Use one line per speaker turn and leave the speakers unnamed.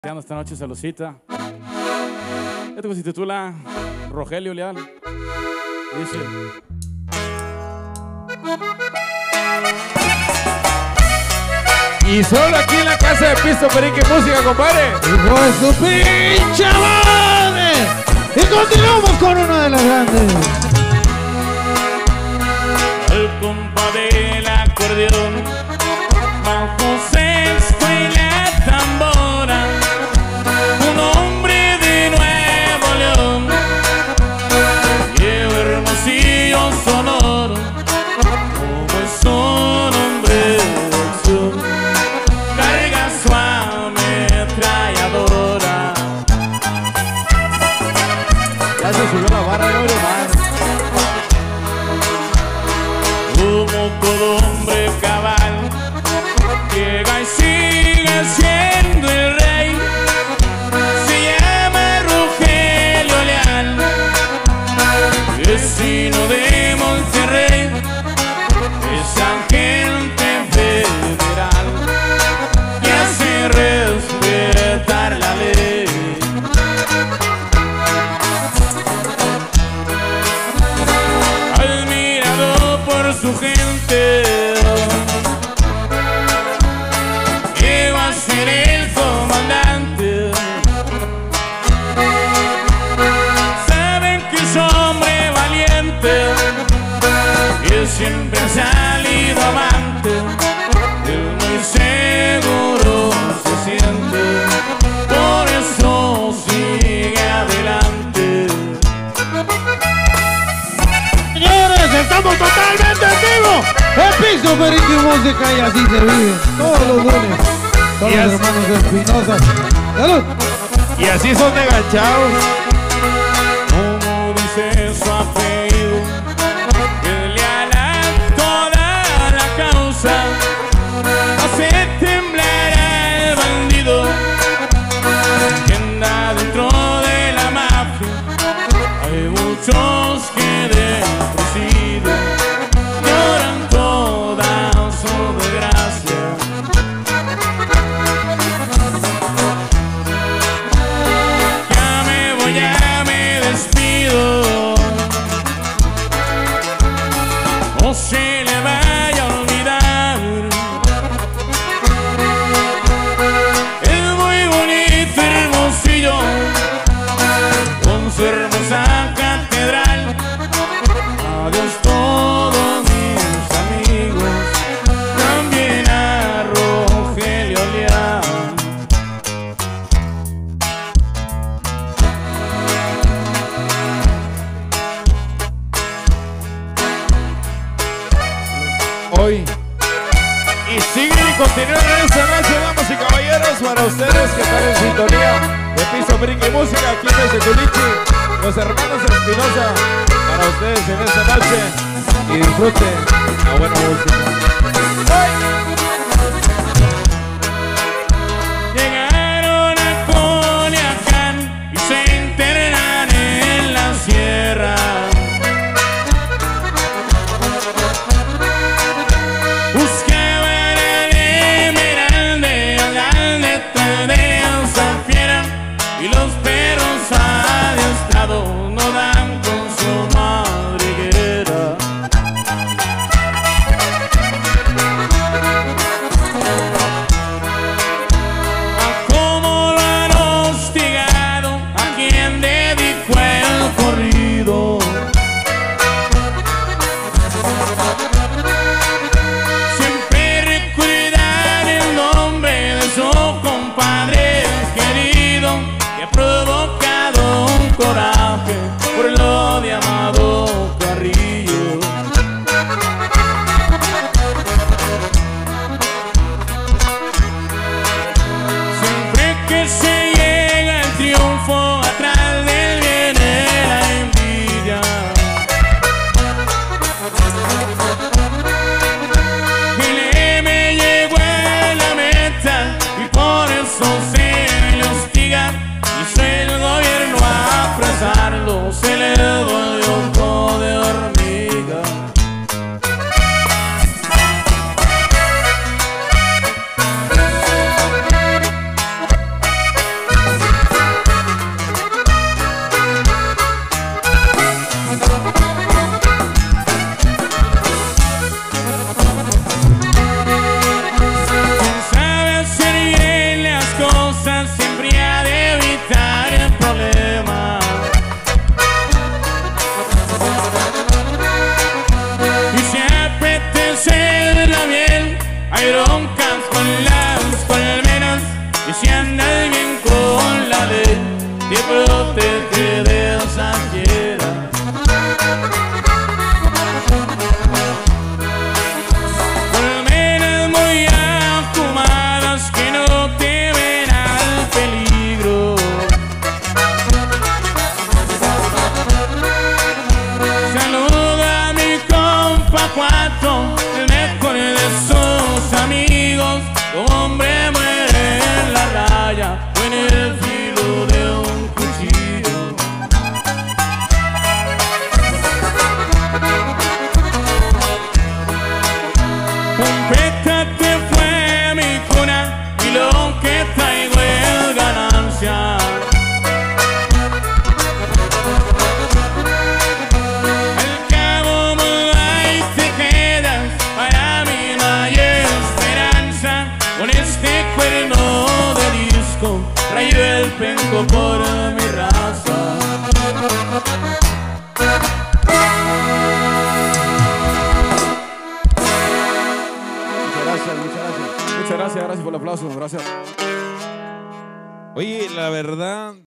Esta noche saludcita. Esto que se titula Rogelio Leal. Dice:
y solo aquí en la casa de Pisto Perique Música, compadre.
¡Hijo de su pinche madre! Y continuamos con una de las grandes.
El compa del acordeón, bajo sexto y la tambora, un hombre de Nuevo León, lleva Hermosillo sonoro, como es un hombre de acción, carga su ametralladora.
Ya se subió la barra de oro, man.
Como todo hombre cabal, llega y sigue siendo el rey. Se llama Rogelio Leal, vecino de Monterrey, es agente federal y hace respetar la ley. Admirado por su gente, llegó a ser el comandante. Saben que es hombre valiente y siempre ha salido amante. Él muy seguro se siente, por eso sigue adelante.
Señores, estamos totalmente en vivo. El Pisto Perique Música, y así se vive todos los lunes. Todos los hermanos Espinosa. ¡Salud!
Y así son de ganchados.
Como dice su apellido, que leal a toda la causa, hace temblar al bandido que anda dentro de la mafia. Hay muchos que de presidio lloran toda su desgracia. Ya me voy, ya me despido, no se le vaya a olvidar. Es muy bonito Hermosillo, con su hermosa catedral. Adiós todos mis amigos, también a Rogelio Leal.
Hoy. Y siguen y continúan en esta noche, damas y caballeros, para ustedes que están en sintonía de Pisto Perique Música, aquí desde Culichi, los hermanos Espinosa, para ustedes en esta noche, y disfruten la buena música.
Llegaron a Culiacán y se internan en la sierra. Buscaban al Emeralde, al Galdete de Zafiera, y los perros adiestrados no dan con su madriguera. esposa siempre ha de evitar el problema. Y siempre te será bien. Hay broncas con las colmenas, y si andas bien con la ley, te protege de esa fiera. Colmenas muy afumadas que no te ven al peligro. Saluda a mi compa Cuatro, el mejor de sus amigos. Un hombre muere en la raya o en el filo de un cuchillo. Un pétate fue mi cuna y lo que traigo es ganancia. Al cabo ahí te quedas, para mí no hay esperanza. Con este cuerno de disco traigo el penco por mi raza. Muchas gracias por el aplauso, gracias.
Oye, la verdad,